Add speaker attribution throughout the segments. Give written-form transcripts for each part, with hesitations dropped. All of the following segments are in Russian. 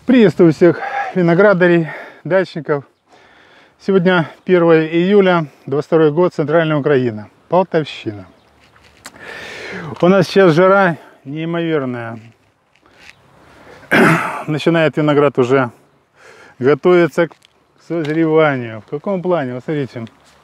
Speaker 1: Приветствую всех виноградарей, дачников. Сегодня 1 июля, 22 год, Центральная Украина, Полтавщина. У нас сейчас жара неимоверная. Начинает виноград уже готовиться к созреванию. В каком плане? Вот смотрите.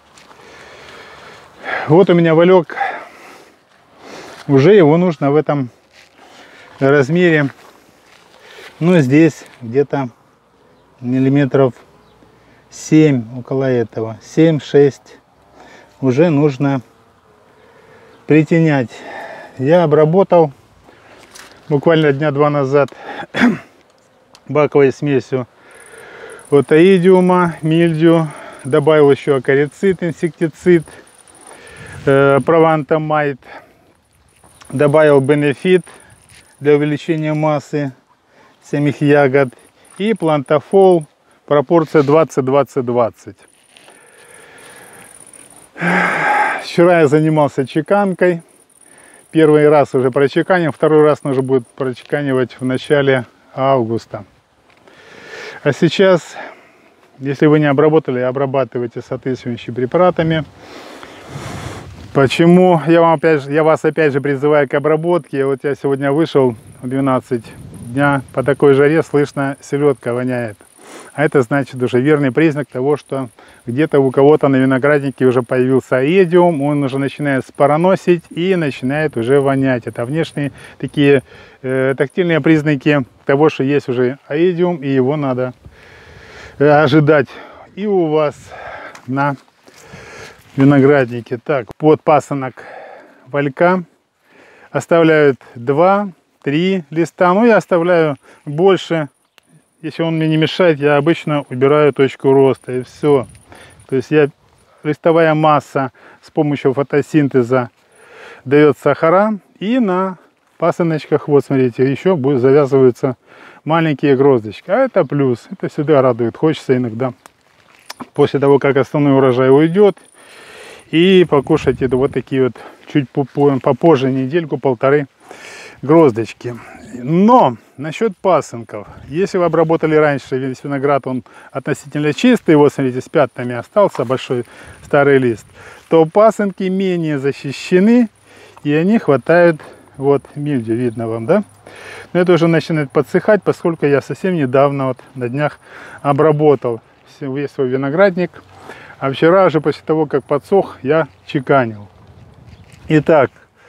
Speaker 1: Вот у меня валек. Уже его нужно в этом размере. Ну, здесь где-то миллиметров 7, около этого. 7-6 уже нужно притенять. Я обработал буквально дня 2 назад баковой смесью от аидиума, мильдию. Добавил еще акарицид, инсектицид, провантомайт. Добавил бенефит для увеличения массы самих ягод и плантафол, пропорция 20-20-20. Вчера я занимался чеканкой. Первый раз уже прочеканил, второй раз нужно будет прочеканивать в начале августа. А сейчас, если вы не обработали, обрабатывайте соответствующими препаратами. Почему я вас опять же призываю к обработке? Вот я сегодня вышел в 12 дня, по такой жаре слышно, селедка воняет. А это значит уже верный признак того, что где-то у кого-то на винограднике уже появился аидиум, он уже начинает спороносить и начинает уже вонять. Это внешние такие тактильные признаки того, что есть уже аидиум, и его надо ожидать и у вас на винограднике. Так, под пасынок валька оставляют 2-3 листа. Ну, я оставляю больше. Если он мне не мешает, я обычно убираю точку роста, и все. То есть листовая масса с помощью фотосинтеза дает сахара, и на пасыночках, вот смотрите, еще завязываются маленькие гроздочки. А это плюс, это всегда радует. Хочется иногда после того, как основной урожай уйдет, и покушать это вот такие вот чуть попозже, недельку-полторы гроздочки. Но насчет пасынков, если вы обработали раньше весь виноград, он относительно чистый, вот смотрите, с пятнами остался большой старый лист, то пасынки менее защищены, и они хватают, вот мильдию, видно вам, да? Но это уже начинает подсыхать, поскольку я совсем недавно, вот на днях, обработал весь свой виноградник, а вчера же после того, как подсох, я чеканил. Итак,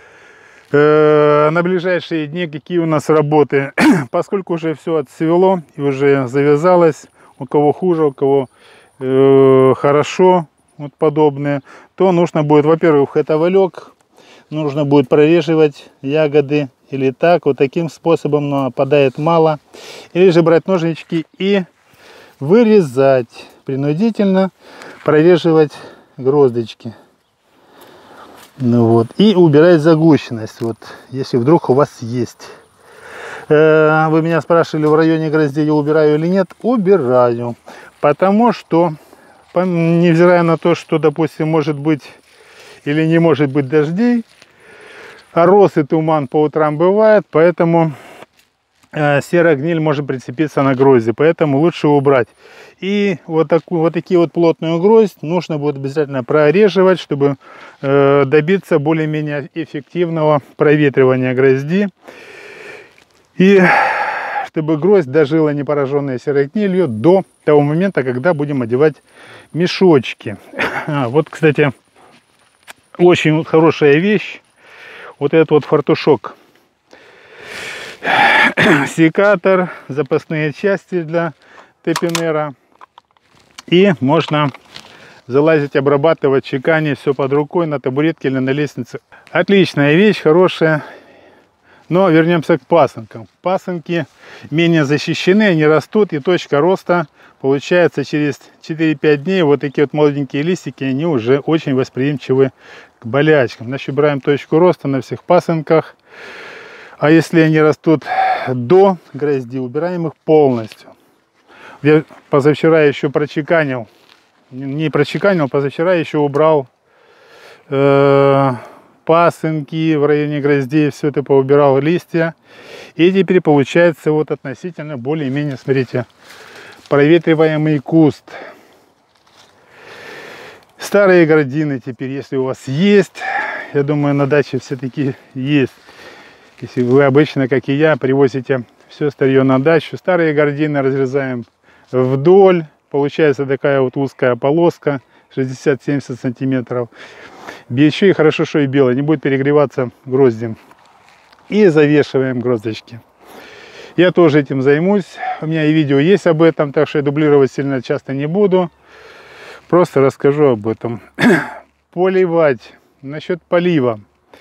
Speaker 1: на ближайшие дни какие у нас работы? Поскольку уже все отцвело и уже завязалось, у кого хуже, у кого хорошо, вот подобное, то нужно будет, во-первых, это валек, нужно будет прореживать ягоды или так, вот таким способом, но опадает мало, или же брать ножнички и вырезать, принудительно прореживать гроздочки. Ну вот, и убирать загущенность, вот, если вдруг у вас есть. Вы меня спрашивали, в районе гроздей я убираю или нет? Убираю, потому что, невзирая на то, что, допустим, может быть или не может быть дождей, а росы, туман по утрам бывает, поэтому серая гниль может прицепиться на грозди, поэтому лучше убрать. И вот такие вот плотную гроздь нужно будет обязательно прореживать, чтобы добиться более-менее эффективного проветривания грозди. И чтобы гроздь дожила, не пораженная серой гнилью, до того момента, когда будем одевать мешочки. Вот, кстати, очень хорошая вещь, вот этот вот фартушок. Секатор, запасные части для тепинера. И можно залазить, обрабатывать, чеканить все под рукой на табуретке или на лестнице. Отличная вещь, хорошая. Но вернемся к пасынкам. Пасынки менее защищены, они растут, и точка роста получается через 4-5 дней. Вот такие вот молоденькие листики, они уже очень восприимчивы к болячкам. Значит, убираем точку роста на всех пасынках. А если они растут до грозди, убираем их полностью. Я позавчера еще прочеканил, не прочеканил, позавчера еще убрал пасынки в районе гроздей, все это поубирал, листья. И теперь получается вот относительно более-менее, смотрите, проветриваемый куст. Старые градины теперь, если у вас есть, я думаю, на даче все-таки есть. Если вы обычно, как и я, привозите все старье на дачу, старые гардины разрезаем вдоль. Получается такая вот узкая полоска, 60-70 сантиметров. Еще и хорошо, что и белая, не будет перегреваться гроздем. И завешиваем гроздочки. Я тоже этим займусь. У меня и видео есть об этом, так что я дублировать сильно часто не буду. Просто расскажу об этом. Поливать. Насчет полива.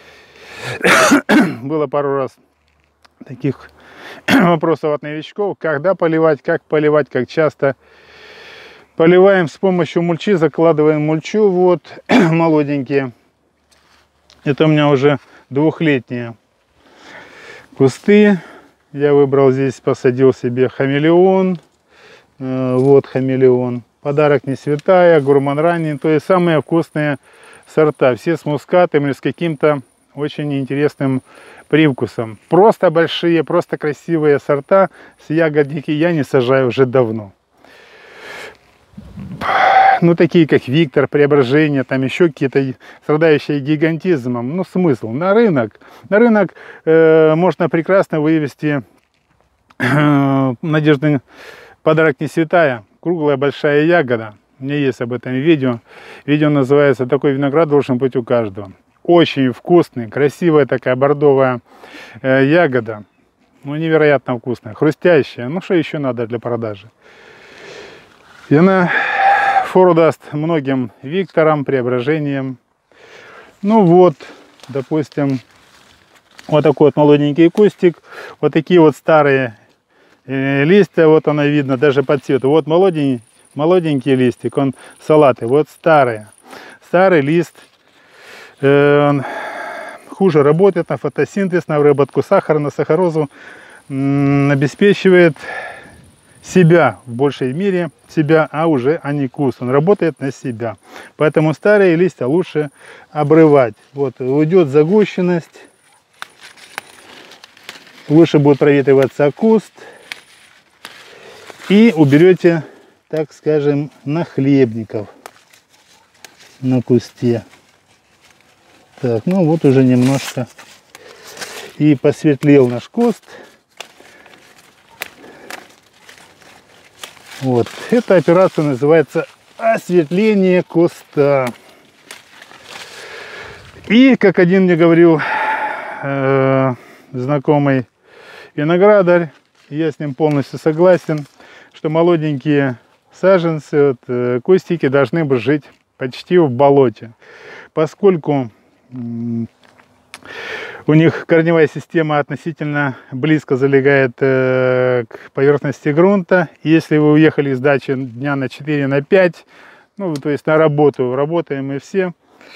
Speaker 1: Было пару раз таких вопросов от новичков. Когда поливать, как часто. Поливаем с помощью мульчи, закладываем мульчу. Вот молоденькие. Это у меня уже двухлетние кусты. Я выбрал здесь, посадил себе хамелеон. Вот хамелеон. Подарок не святая, гурман ранний. То есть самые вкусные сорта. Все с мускатом или с каким-то очень интересным привкусом. Просто большие, просто красивые сорта. С ягодники я не сажаю уже давно. Ну, такие как Виктор, Преображение, там еще какие-то страдающие гигантизмом. Ну, смысл. На рынок можно прекрасно вывести Надежда, подарок не святая. Круглая большая ягода. У меня есть об этом видео. Видео называется «Такой виноград должен быть у каждого». Очень вкусный, красивая такая бордовая ягода. Ну, невероятно вкусная, хрустящая. Ну, что еще надо для продажи? И она фору даст многим Викторам, Преображениям. Ну вот, допустим, вот такой вот молоденький кустик. Вот такие вот старые листья, вот оно видно даже по цвету. Вот молоденький листик, он салатый. Вот старый лист хуже работает на фотосинтез, на выработку сахара, на сахарозу, обеспечивает себя в большей мере, а не куст. Он работает на себя. Поэтому старые листья лучше обрывать. Вот уйдет загущенность, лучше будет проветриваться куст. И уберете, так скажем, нахлебников на кусте. Так, ну вот уже немножко и посветлел наш куст. Вот, эта операция называется осветление куста. И, как один мне говорил знакомый виноградарь, я с ним полностью согласен, что молоденькие саженцы, вот, кустики должны бы жить почти в болоте, поскольку у них корневая система относительно близко залегает к поверхности грунта. Если вы уехали из дачи дня на 4, на 5, ну, то есть на работу, работаем мы все,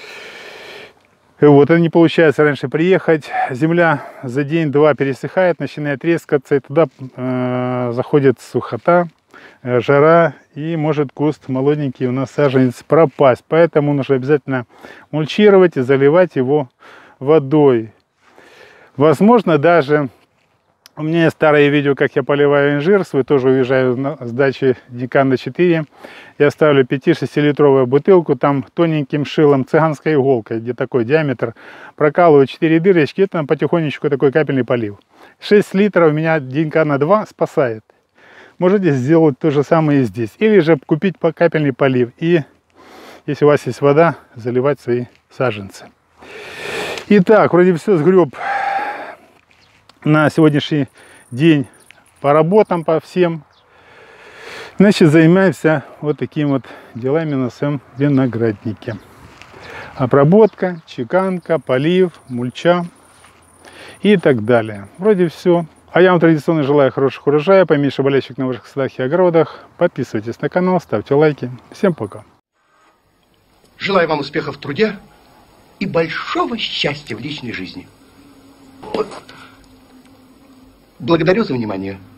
Speaker 1: вот, и не получается раньше приехать, земля за день-два пересыхает, начинает трескаться, и туда заходит сухота, жара, и может куст молоденький у нас саженец пропасть. Поэтому нужно обязательно мульчировать и заливать его водой. Возможно, даже у меня есть старые видео, как я поливаю инжир свой, тоже уезжаю с дачи дня на 4. Я ставлю 5-6-литровую бутылку, там тоненьким шилом, цыганской иголкой, где такой диаметр, прокалываю 4 дырочки, это потихонечку такой капельный полив. 6 литров меня дня на 2 спасает. Можете сделать то же самое и здесь. Или же купить капельный полив и, если у вас есть вода, заливать свои саженцы. Итак, вроде все сгреб на сегодняшний день по работам, по всем. Значит, занимаемся вот такими вот делами на своем винограднике. Обработка, чеканка, полив, мульча и так далее. Вроде все. А я вам традиционно желаю хороших урожаев, поменьше болячек на ваших садах и огородах. Подписывайтесь на канал, ставьте лайки. Всем пока.
Speaker 2: Желаю вам успехов в труде и большого счастья в личной жизни. Благодарю за внимание.